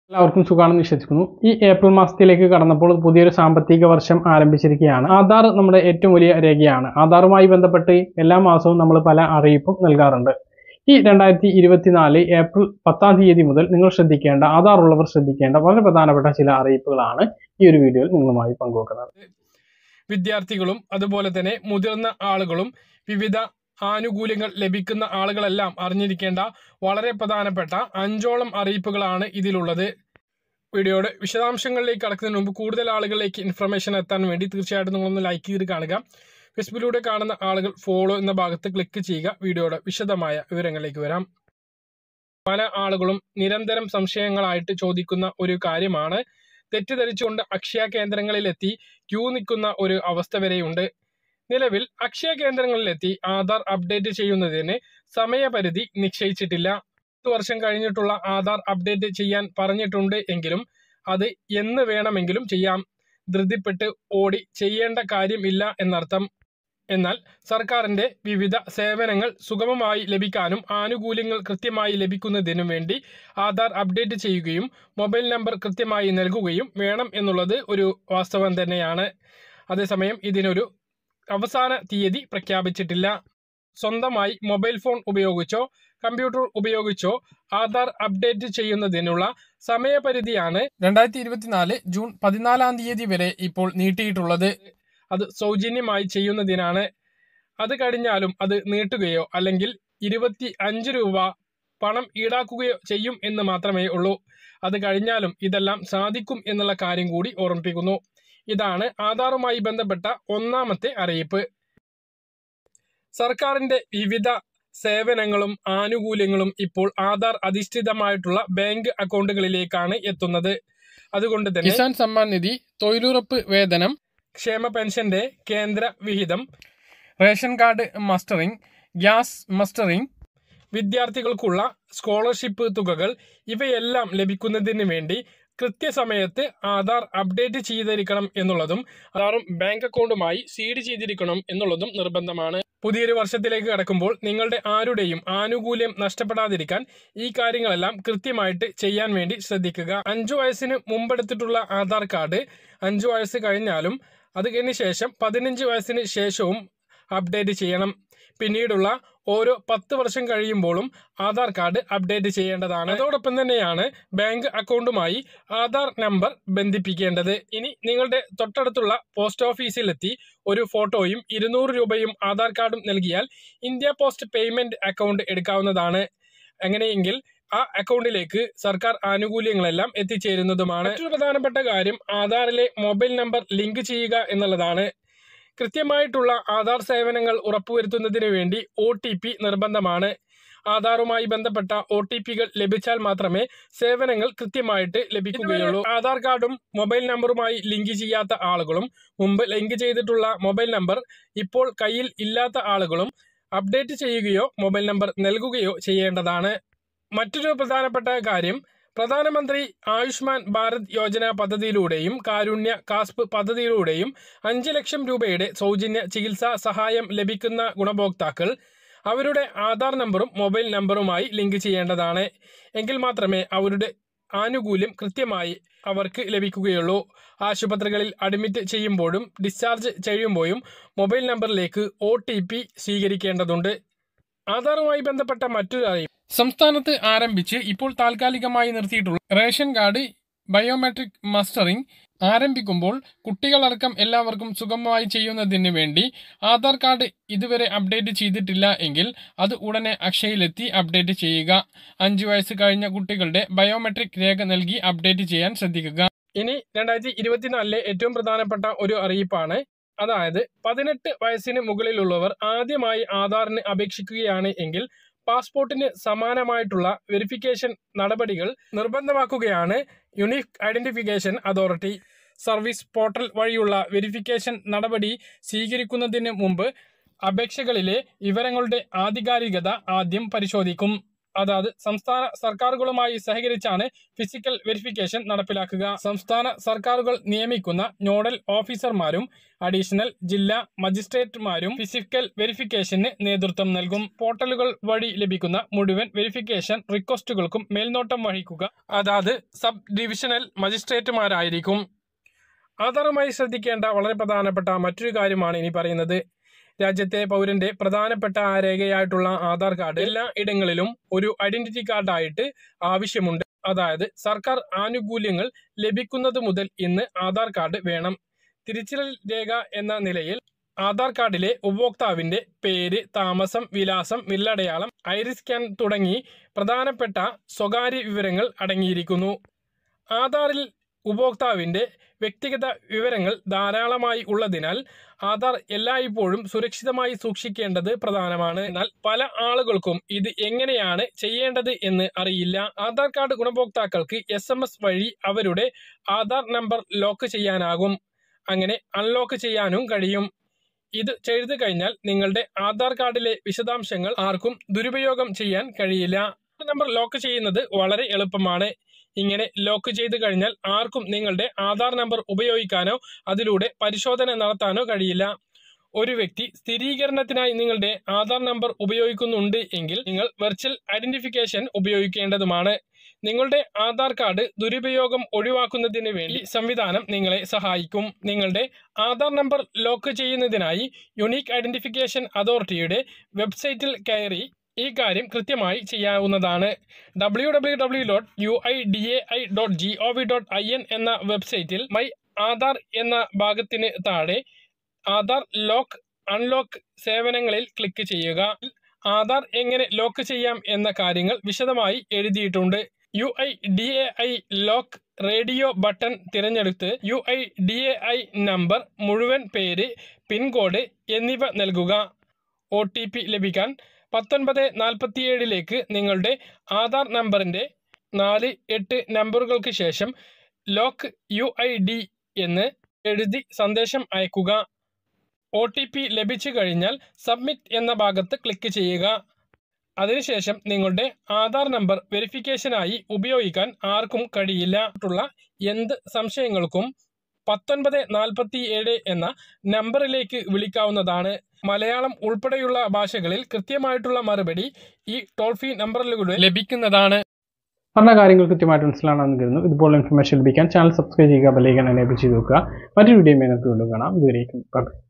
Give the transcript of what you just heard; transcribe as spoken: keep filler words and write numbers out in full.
എല്ലാവർക്കും സുഖാണെന്ന് വിശ്വസിക്കുന്നു. ഈ ഏപ്രിൽ മാസത്തിലേക്ക് കടന്നപ്പോൾ പുതിയൊരു സാമ്പത്തിക വർഷം ആരംഭിച്ചിരിക്കുകയാണ്. ആധാർ നമ്മുടെ ഏറ്റവും വലിയ രേഖയാണ്. ആധാറുമായി ബന്ധപ്പെട്ട് എല്ലാ മാസവും നമ്മൾ പല അറിയിപ്പും നൽകാറുണ്ട്. ഈ രണ്ടായിരത്തി ഇരുപത്തിനാല് ഏപ്രിൽ പത്താം തീയതി മുതൽ നിങ്ങൾ ശ്രദ്ധിക്കേണ്ട, ആധാർ ഉള്ളവർ ശ്രദ്ധിക്കേണ്ട വളരെ പ്രധാനപ്പെട്ട ചില അറിയിപ്പുകളാണ് ഈ ഒരു വീഡിയോയിൽ നിങ്ങളുമായി പങ്കുവെക്കുന്നത്. വിദ്യാർത്ഥികളും അതുപോലെ തന്നെ മുതിർന്ന ആളുകളും വിവിധ ആനുകൂല്യങ്ങൾ ലഭിക്കുന്ന ആളുകളെല്ലാം അറിഞ്ഞിരിക്കേണ്ട വളരെ പ്രധാനപ്പെട്ട അഞ്ചോളം അറിയിപ്പുകളാണ് ഇതിലുള്ളത്. വീഡിയോയുടെ വിശദാംശങ്ങളിലേക്ക് കടക്കുന്നതിന് മുമ്പ് കൂടുതൽ ആളുകളിലേക്ക് ഇൻഫർമേഷൻ എത്താൻ വേണ്ടി തീർച്ചയായിട്ടും നിങ്ങളൊന്ന് ലൈക്ക് ചെയ്ത് കാണുക. ഫേസ്ബുക്കിലൂടെ കാണുന്ന ആളുകൾ ഫോളോ എന്ന ഭാഗത്ത് ക്ലിക്ക് ചെയ്യുക. വീഡിയോയുടെ വിശദമായ വിവരങ്ങളിലേക്ക് വരാം. പല ആളുകളും നിരന്തരം സംശയങ്ങളായിട്ട് ചോദിക്കുന്ന ഒരു കാര്യമാണ്, തെറ്റിദ്ധരിച്ചുകൊണ്ട് അക്ഷയ കേന്ദ്രങ്ങളിലെത്തി ക്യൂ നിൽക്കുന്ന ഒരു അവസ്ഥ വരെയുണ്ട്. നിലവിൽ അക്ഷയ കേന്ദ്രങ്ങളിലെത്തി ആധാർ അപ്ഡേറ്റ് ചെയ്യുന്നതിന് സമയപരിധി നിശ്ചയിച്ചിട്ടില്ല. പത്ത് വർഷം കഴിഞ്ഞിട്ടുള്ള ആധാർ അപ്ഡേറ്റ് ചെയ്യാൻ പറഞ്ഞിട്ടുണ്ട് എങ്കിലും അത് എന്ന് വേണമെങ്കിലും ചെയ്യാം. ധൃതിപ്പെട്ട് ഓടി ചെയ്യേണ്ട കാര്യമില്ല എന്നർത്ഥം. എന്നാൽ സർക്കാരിന്റെ വിവിധ സേവനങ്ങൾ സുഗമമായി ലഭിക്കാനും ആനുകൂല്യങ്ങൾ കൃത്യമായി ലഭിക്കുന്നതിനും വേണ്ടി ആധാർ അപ്ഡേറ്റ് ചെയ്യുകയും മൊബൈൽ നമ്പർ കൃത്യമായി നൽകുകയും വേണം എന്നുള്ളത് ഒരു വാസ്തവം തന്നെയാണ്. അതേസമയം ഇതിനൊരു അവസാന തീയതി പ്രഖ്യാപിച്ചിട്ടില്ല. സ്വന്തമായി മൊബൈൽ ഫോൺ ഉപയോഗിച്ചോ കമ്പ്യൂട്ടർ ഉപയോഗിച്ചോ ആധാർ അപ്ഡേറ്റ് ചെയ്യുന്നതിനുള്ള സമയപരിധിയാണ് രണ്ടായിരത്തി ഇരുപത്തിനാല് ജൂൺ പതിനാലാം തീയതി വരെ ഇപ്പോൾ നീട്ടിയിട്ടുള്ളത്. അത് സൗജന്യമായി ചെയ്യുന്നതിനാണ്. അത് കഴിഞ്ഞാലും അത് നീട്ടുകയോ അല്ലെങ്കിൽ ഇരുപത്തി അഞ്ച് രൂപ പണം ഈടാക്കുകയോ ചെയ്യും എന്ന് മാത്രമേ ഉള്ളൂ. അത് കഴിഞ്ഞാലും ഇതെല്ലാം സാധിക്കും എന്നുള്ള കാര്യം കൂടി ഓർമ്മിപ്പിക്കുന്നു. ഇതാണ് ആധാറുമായി ബന്ധപ്പെട്ട ഒന്നാമത്തെ അറിയിപ്പ്. സർക്കാരിന്റെ വിവിധ സേവനങ്ങളും ആനുകൂല്യങ്ങളും ഇപ്പോൾ ആധാർ അധിഷ്ഠിതമായിട്ടുള്ള ബാങ്ക് അക്കൗണ്ടുകളിലേക്കാണ് എത്തുന്നത്. അതുകൊണ്ട് തന്നെ കിസാൻ സമ്മാൻ നിധി, തൊഴിലുറപ്പ് വേതനം, ക്ഷേമ പെൻഷന്റെ കേന്ദ്ര വിഹിതം, ration card mustering, gas mustering, വിദ്യാർത്ഥികൾക്കുള്ള സ്കോളർഷിപ്പ് തുകകൾ ഇവയെല്ലാം ലഭിക്കുന്നതിന് വേണ്ടി കൃത്യസമയത്ത് ആധാർ അപ്ഡേറ്റ് ചെയ്തിരിക്കണം എന്നുള്ളതും ആധാറും ബാങ്ക് അക്കൗണ്ടുമായി സീഡ് ചെയ്തിരിക്കണം എന്നുള്ളതും നിർബന്ധമാണ്. പുതിയൊരു വർഷത്തിലേക്ക് കടക്കുമ്പോൾ നിങ്ങളുടെ ആരുടെയും ആനുകൂല്യം നഷ്ടപ്പെടാതിരിക്കാൻ ഈ കാര്യങ്ങളെല്ലാം കൃത്യമായിട്ട് ചെയ്യാൻ വേണ്ടി ശ്രദ്ധിക്കുക. അഞ്ചു വയസ്സിന് മുമ്പെടുത്തിട്ടുള്ള ആധാർ കാർഡ് അഞ്ചു വയസ്സ് കഴിഞ്ഞാലും അത് കഴിഞ്ഞ ശേഷം പതിനഞ്ച് വയസ്സിന് ശേഷവും അപ്ഡേറ്റ് ചെയ്യണം. പിന്നീടുള്ള ഓരോ പത്ത് വർഷം കഴിയുമ്പോഴും ആധാർ കാർഡ് അപ്ഡേറ്റ് ചെയ്യേണ്ടതാണ്. അതോടൊപ്പം തന്നെയാണ് ബാങ്ക് അക്കൗണ്ടുമായി ആധാർ നമ്പർ ബന്ധിപ്പിക്കേണ്ടത്. ഇനി നിങ്ങളുടെ തൊട്ടടുത്തുള്ള പോസ്റ്റ് ഓഫീസിലെത്തി ഒരു ഫോട്ടോയും ഇരുന്നൂറ് രൂപയും ആധാർ കാർഡും നൽകിയാൽ ഇന്ത്യ പോസ്റ്റ് പേയ്മെന്റ് അക്കൗണ്ട് എടുക്കാവുന്നതാണ്. അങ്ങനെയെങ്കിൽ ആ അക്കൗണ്ടിലേക്ക് സർക്കാർ ആനുകൂല്യങ്ങളെല്ലാം എത്തിച്ചേരുന്നതുമാണ്. മറ്റൊരു പ്രധാനപ്പെട്ട കാര്യം ആധാറിലെ മൊബൈൽ നമ്പർ ലിങ്ക് ചെയ്യുക എന്നുള്ളതാണ്. കൃത്യമായിട്ടുള്ള ആധാർ സേവനങ്ങൾ ഉറപ്പുവരുത്തുന്നതിന് വേണ്ടി ഒ ടി പി നിർബന്ധമാണ്. ആധാറുമായി ബന്ധപ്പെട്ട ഒ ടി പികൾ ലഭിച്ചാൽ മാത്രമേ സേവനങ്ങൾ കൃത്യമായിട്ട് ലഭിക്കുകയുള്ളൂ. ആധാർ കാർഡും മൊബൈൽ നമ്പറുമായി ലിങ്ക് ചെയ്യാത്ത ആളുകളും മുമ്പ് ലിങ്ക് ചെയ്തിട്ടുള്ള മൊബൈൽ നമ്പർ ഇപ്പോൾ കയ്യിൽ ഇല്ലാത്ത ആളുകളും അപ്ഡേറ്റ് ചെയ്യുകയോ മൊബൈൽ നമ്പർ നൽകുകയോ ചെയ്യേണ്ടതാണ്. മറ്റൊരു പ്രധാനപ്പെട്ട കാര്യം, പ്രധാനമന്ത്രി ആയുഷ്മാൻ ഭാരത് യോജന പദ്ധതിയിലൂടെയും കാരുണ്യ കാസ്പ് പദ്ധതിയിലൂടെയും അഞ്ച് ലക്ഷം രൂപയുടെ സൗജന്യ ചികിത്സാ സഹായം ലഭിക്കുന്ന ഗുണഭോക്താക്കൾ അവരുടെ ആധാർ നമ്പറും മൊബൈൽ നമ്പറുമായി ലിങ്ക് ചെയ്യേണ്ടതാണ്. എങ്കിൽ മാത്രമേ അവരുടെ ആനുകൂല്യം കൃത്യമായി അവർക്ക് ലഭിക്കുകയുള്ളൂ. ആശുപത്രികളിൽ അഡ്മിറ്റ് ചെയ്യുമ്പോഴും ഡിസ്ചാർജ് ചെയ്യുമ്പോഴും മൊബൈൽ നമ്പറിലേക്ക് ഒ ടി പി സ്വീകരിക്കേണ്ടതുണ്ട്. ആധാറുമായി ബന്ധപ്പെട്ട മറ്റൊരു അറിയിപ്പ്, സംസ്ഥാനത്ത് ആരംഭിച്ച് ഇപ്പോൾ താൽക്കാലികമായി നിർത്തിയിട്ടുള്ള റേഷൻ കാർഡ് ബയോമെട്രിക് മസ്റ്ററിംഗ് ആരംഭിക്കുമ്പോൾ കുട്ടികളടക്കം എല്ലാവർക്കും സുഗമമായി ചെയ്യുന്നതിന് വേണ്ടി ആധാർ കാർഡ് ഇതുവരെ അപ്ഡേറ്റ് ചെയ്തിട്ടില്ല എങ്കിൽ അത് ഉടനെ അക്ഷയയിലെത്തി അപ്ഡേറ്റ് ചെയ്യുക. അഞ്ചു വയസ്സ് കഴിഞ്ഞ കുട്ടികളുടെ ബയോമെട്രിക് രേഖ നൽകി അപ്ഡേറ്റ് ചെയ്യാൻ ശ്രദ്ധിക്കുക. ഇനി രണ്ടായിരത്തി ഇരുപത്തിനാലിലെ ഏറ്റവും പ്രധാനപ്പെട്ട ഒരു അറിയിപ്പാണ്. അതായത് പതിനെട്ട് വയസ്സിന് മുകളിലുള്ളവർ ആദ്യമായി ആധാറിന് അപേക്ഷിക്കുകയാണ് എങ്കിൽ പാസ്പോർട്ടിന് സമാനമായിട്ടുള്ള വെരിഫിക്കേഷൻ നടപടികൾ നിർബന്ധമാക്കുകയാണ് unique identification authority. Service portal വഴിയുള്ള വെരിഫിക്കേഷൻ നടപടി സ്വീകരിക്കുന്നതിന് മുമ്പ് അപേക്ഷകളിലെ വിവരങ്ങളുടെ ആധികാരികത ആദ്യം പരിശോധിക്കും. അതായത് സംസ്ഥാന സർക്കാരുകളുമായി സഹകരിച്ചാണ് ഫിസിക്കൽ വെരിഫിക്കേഷൻ നടപ്പിലാക്കുക. സംസ്ഥാന സർക്കാരുകൾ നിയമിക്കുന്ന നോഡൽ ഓഫീസർമാരും അഡീഷണൽ ജില്ലാ മജിസ്ട്രേറ്റുമാരും ഫിസിക്കൽ വെരിഫിക്കേഷന് നേതൃത്വം നൽകും. പോർട്ടലുകൾ വഴി ലഭിക്കുന്ന മുഴുവൻ വെരിഫിക്കേഷൻ റിക്വസ്റ്റുകൾക്കും മേൽനോട്ടം വഹിക്കുക അതായത് സബ് ഡിവിഷണൽ മജിസ്ട്രേറ്റുമാരായിരിക്കും. ആധാറുമായി ശ്രദ്ധിക്കേണ്ട വളരെ പ്രധാനപ്പെട്ട മറ്റൊരു കാര്യമാണ് ഇനി പറയുന്നത്. രാജ്യത്തെ പൗരന്റെ പ്രധാനപ്പെട്ട രേഖയായിട്ടുള്ള ആധാർ കാർഡ് എല്ലാ ഇടങ്ങളിലും ഒരു ഐഡന്റിറ്റി കാർഡായിട്ട് ആവശ്യമുണ്ട്. അതായത് സർക്കാർ ആനുകൂല്യങ്ങൾ ലഭിക്കുന്നത് മുതൽ ഇന്ന് ആധാർ കാർഡ് വേണം. തിരിച്ചറിയൽ രേഖ എന്ന നിലയിൽ ആധാർ കാർഡിലെ ഉപഭോക്താവിന്റെ പേര്, താമസം, വിലാസം, വില്ലടയാളം, ഐറിസ് സ്കാൻ തുടങ്ങി പ്രധാനപ്പെട്ട സ്വകാര്യ വിവരങ്ങൾ അടങ്ങിയിരിക്കുന്നു. ആധാറിൽ ഉപഭോക്താവിന്റെ വ്യക്തിഗത വിവരങ്ങൾ ധാരാളമായി ഉള്ളതിനാൽ ആധാർ എല്ലായ്പ്പോഴും സുരക്ഷിതമായി സൂക്ഷിക്കേണ്ടത് പ്രധാനമാണ്. എന്നാൽ പല ആളുകൾക്കും ഇത് എങ്ങനെയാണ് ചെയ്യേണ്ടത് എന്ന് അറിയില്ല. ആധാർ കാർഡ് ഗുണഭോക്താക്കൾക്ക് എസ് എം എസ് വഴി അവരുടെ ആധാർ നമ്പർ ലോക്ക് ചെയ്യാനാകും. അങ്ങനെ അൺലോക്ക് ചെയ്യാനും കഴിയും. ഇത് ചെയ്തു കഴിഞ്ഞാൽ നിങ്ങളുടെ ആധാർ കാർഡിലെ വിശദാംശങ്ങൾ ആർക്കും ദുരുപയോഗം ചെയ്യാൻ കഴിയില്ല. നമ്പർ ലോക്ക് ചെയ്യുന്നത് വളരെ എളുപ്പമാണ്. ഇങ്ങനെ ലോക്ക് ചെയ്തു കഴിഞ്ഞാൽ ആർക്കും നിങ്ങളുടെ ആധാർ നമ്പർ ഉപയോഗിക്കാനോ അതിലൂടെ പരിശോധന നടത്താനോ കഴിയില്ല. ഒരു വ്യക്തി സ്ഥിരീകരണത്തിനായി നിങ്ങളുടെ ആധാർ നമ്പർ ഉപയോഗിക്കുന്നുണ്ട് എങ്കിൽ നിങ്ങൾ വെർച്വൽ ഐഡന്റിഫിക്കേഷൻ ഉപയോഗിക്കേണ്ടതുമാണ്. നിങ്ങളുടെ ആധാർ കാർഡ് ദുരുപയോഗം ഒഴിവാക്കുന്നതിന് വേണ്ടി സംവിധാനം നിങ്ങളെ സഹായിക്കും. നിങ്ങളുടെ ആധാർ നമ്പർ ലോക്ക് ചെയ്യുന്നതിനായി യുണീക്ക് ഐഡന്റിഫിക്കേഷൻ അതോറിറ്റിയുടെ വെബ്സൈറ്റിൽ കയറി ഈ കാര്യം കൃത്യമായി ചെയ്യാവുന്നതാണ്. W W W dot U I D A I dot G O V dot I N എന്ന വെബ്സൈറ്റിൽ മൈ ആധാർ എന്ന ഭാഗത്തിന് താഴെ ആധാർ ലോക്ക് അൺലോക്ക് സേവനങ്ങളിൽ ക്ലിക്ക് ചെയ്യുക. ആധാർ എങ്ങനെ ലോക്ക് ചെയ്യാം എന്ന കാര്യങ്ങൾ വിശദമായി എഴുതിയിട്ടുണ്ട്. U I D A I lock radio button തിരഞ്ഞെടുത്ത് U I D A I number, മുഴുവൻ പേര്, പിൻകോഡ് എന്നിവ നൽകുക. ഒ ടി പി ലഭിക്കാൻ പത്തൊൻപത് നാൽപ്പത്തിയേഴിലേക്ക് നിങ്ങളുടെ ആധാർ നമ്പറിൻ്റെ നാല് എട്ട് നമ്പറുകൾക്ക് ശേഷം ലോക്ക് യു ഐ ഡി എന്ന് എഴുതി സന്ദേശം അയക്കുക. ഒ ടി പി ലഭിച്ചു കഴിഞ്ഞാൽ സബ്മിറ്റ് എന്ന ഭാഗത്ത് ക്ലിക്ക് ചെയ്യുക. അതിനുശേഷം നിങ്ങളുടെ ആധാർ നമ്പർ വെരിഫിക്കേഷനായി ഉപയോഗിക്കാൻ ആർക്കും കഴിയില്ല. എന്ത് സംശയങ്ങൾക്കും പത്തൊൻപത് നാൽപ്പത്തി ഏഴ് എന്ന നമ്പറിലേക്ക് വിളിക്കാവുന്നതാണ്. മലയാളം ഉൾപ്പെടെയുള്ള ഭാഷകളിൽ കൃത്യമായിട്ടുള്ള മറുപടി ഈ ടോൾ ഫ്രീ നമ്പറിലൂടെ ലഭിക്കുന്നതാണ്. പറഞ്ഞ കാര്യങ്ങൾ കൃത്യമായിട്ട് മനസ്സിലാണെന്ന് കരുതുന്നു. ഇതുപോലെ ഇൻഫർമേഷൻ ലഭിക്കാൻ ചാനൽ സബ്സ്ക്രൈബ് ചെയ്യുക, ബെൽ ഐക്കൺ എനേബിൾ ചെയ്ത് വെക്കുക. മറ്റൊരു വീഡിയോ നമുക്ക് വീണ്ടും കാണാം. ഇതുവരേക്കും ബൈ.